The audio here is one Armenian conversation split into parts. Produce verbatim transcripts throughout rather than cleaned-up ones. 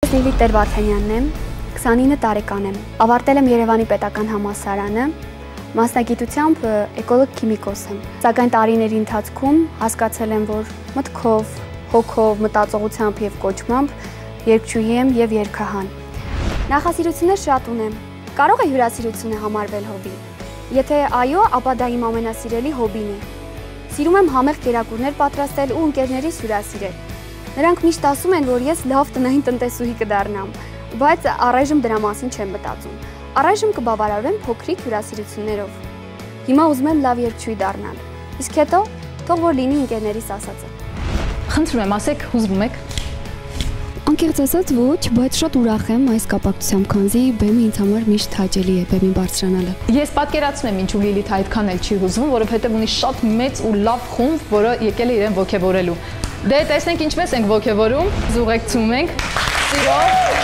Լիլիթ Տեր-Վարդանյանն եմ, քսանինը տարեկան եմ, ավարտել եմ Երևանի պետական համալսարանը, մասնագիտությամբ էկոլոգ-քիմիկոս եմ, սակայն տարիների ընթացքում հասկացել եմ, որ մտքով, հոգով, մտածողությամբ և կոչմամբ երգչուհի եմ և երգահան։ Նախասիրություններ շատ ունեմ, կարող է հյուրասիրությունը համարվել հոբբի։ Եթե այո, ապա դա իմ ամենասիրելի հոբբին է։ Սիրում եմ համեղ կերակուրներ պատրաստել ու ընկերներիս հյուրասիրել։ Նրանք միշտ ասում են, որ ես լավ տնային տնտեսուհի կդառնամ, բայց առայժմ դրա մասին չեմ մտածում։ Առայժմ կբավարարվեմ փոքրիկ հյուրասիրություններով։ Հիմա ուզում եմ լավ երգչուհի դառնալ, իսկ հետո թող որ լինի ընկերներիս ասածը։ Խնդրում եմ, ասեք, հուզվում եք։ Անկեղծ ասած ոչ, բայց շատ ուրախ եմ այս կապակցությամբ, քանզի բեմը ինձ համար միշտ հաճելի է բեմին բարձրանալը։ Ես պատկերացնում եմ ինչու Լիլիթ այդքան էլ չի հուզվում, որովհետև ունի շատ մեծ ու լավ խումբ, որը եկել է իրեն ոգևորելու։ Դե տեսնենք ինչպես ենք ոգևորում, զուղեկցում ենք, սիրով։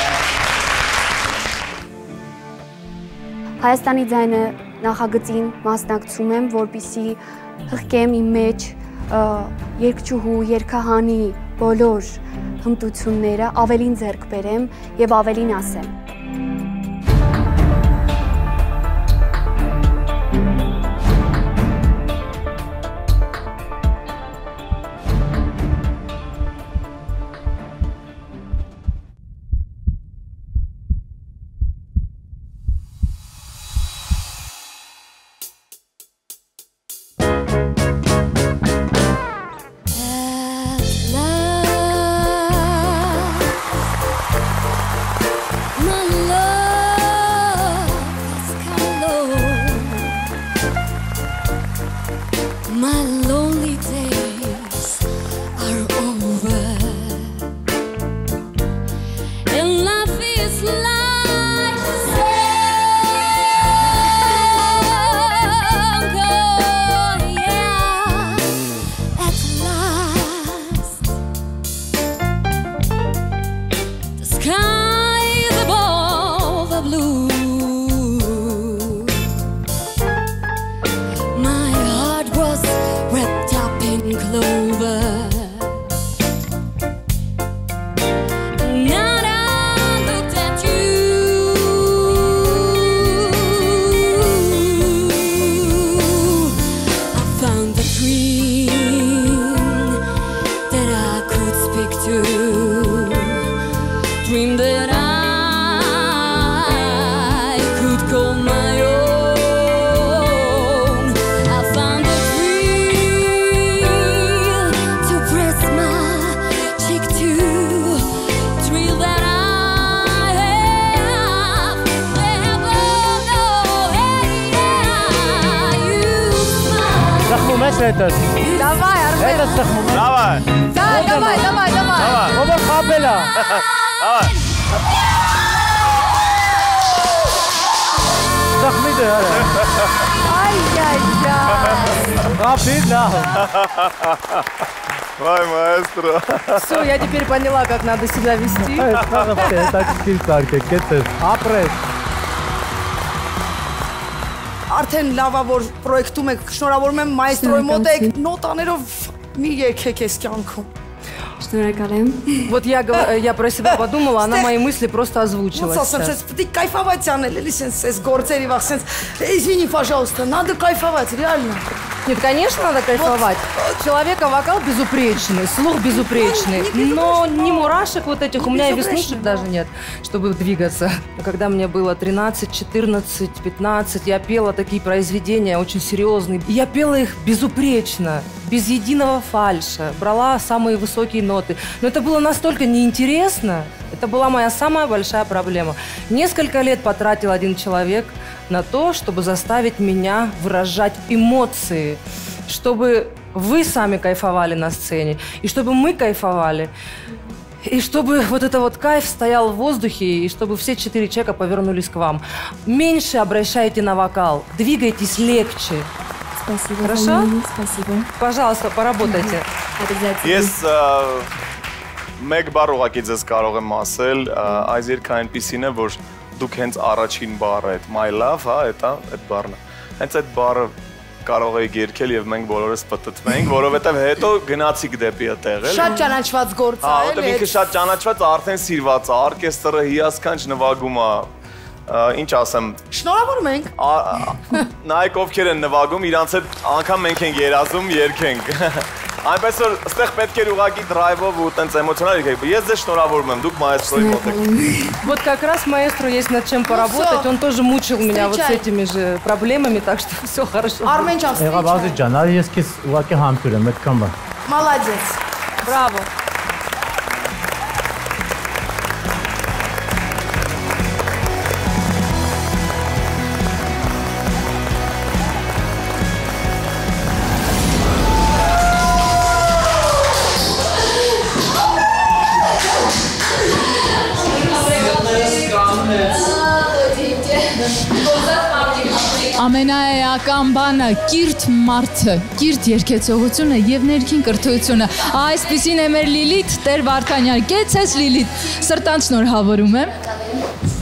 Հայաստանի ձայնը նախագծին մասնակցում եմ, որպեսզի հղկեմ իմ մեջ երգչուհու, երգահանի բոլոր հմտությունները, ավելին ձեռք բերեմ և ավելին ասեմ։ Этот. Давай, Армен. Это сахму. Давай. Да, давай, давай, давай. Давай. Робер Хабела. Давай. Сахмиды, аре. Ай-яй-яй. Рапидно. Вай, маэстро. Все, я теперь поняла, как надо себя вести. Это скильтарки, кетер. Апрес. Արդեն լավա որ պրոյեկտում եք, շնորհավորում եմ մայստրոյի մոտ եք նոտաներով մի երգեք ես կյանքում։ Շնորհակալ եմ։ Вот я, я про себя подумала, она мои мысли просто озвучила. Вот совсем ты кайфовать янели, лисенс, с горцери вахсенс. Извини, пожалуйста, надо кайфовать, реально. Нет, конечно, надо кайфовать. У человека вокал безупречный, слух безупречный, но ни мурашек вот этих, у меня и веснушек даже нет, чтобы двигаться. Когда мне было тринадцать, четырнадцать, пятнадцать, я пела такие произведения очень серьезные. Я пела их безупречно, без единого фальша, брала самые высокие ноты. Но это было настолько неинтересно, это была моя самая большая проблема. Несколько лет потратил один человек на то, чтобы заставить меня выражать эмоции, чтобы вы сами кайфовали на сцене, и чтобы мы кайфовали, и чтобы вот это вот кайф стоял в воздухе, и чтобы все четыре человека повернулись к вам. Меньше обращайте на вокал, двигайтесь легче. Спасибо. Хорошо? Спасибо. Пожалуйста, поработайте. Обязательно. Ես մեկ բառ ուղղակի ձեզ կարող եմ ասել, այս երգը այնպիսին է, որ դուք հենց առաջին բառը, այդ my love, հա, էտա, այդ բառն է։ Հենց այդ բառը կարող էիք երգել եւ մենք բոլորս պտտվենք, որովհետեւ հետո գնացիք դեպի այդտեղ, էլի։ Շատ ճանաչված գործ Հա, է, որտեղ ինքը շատ ճանաչված, արդեն սիրված է, օրկեստրը հիասքանչ նվագում է։ Ինչ ասեմ։ Շնորհավորում ենք։ Նայեք ովքեր են նվագում, իրանց հետ անգամ մենք ենք երազում, երգենք։ Այնպես որ այստեղ պետք է ուղղակի դրայվով ու տենց էմոցիոնալ եկեք։ Ես ձեզ շնորհավորում եմ, դուք մայեստրոյի մոտ եք։ Вот как раз маэстро есть над чем поработать. Он тоже мучил меня вот с этими же проблемами, так что все хорошо. Արմեն ջան, Եղավ ազի ջան, արի ես քեզ ուղղակի համբյուր եմ, այդքան բա։ Մալադես։ Браво. Ամենաեական բանը կիրթ մարդը, կիրթ երգեցողությունը եւ ներքին կրթությունը։ Այսպեսին է մեր Լիլիթ, Տեր Վարդանյան, կեցես Լիլիթ, սրտան շնորհավորում եմ։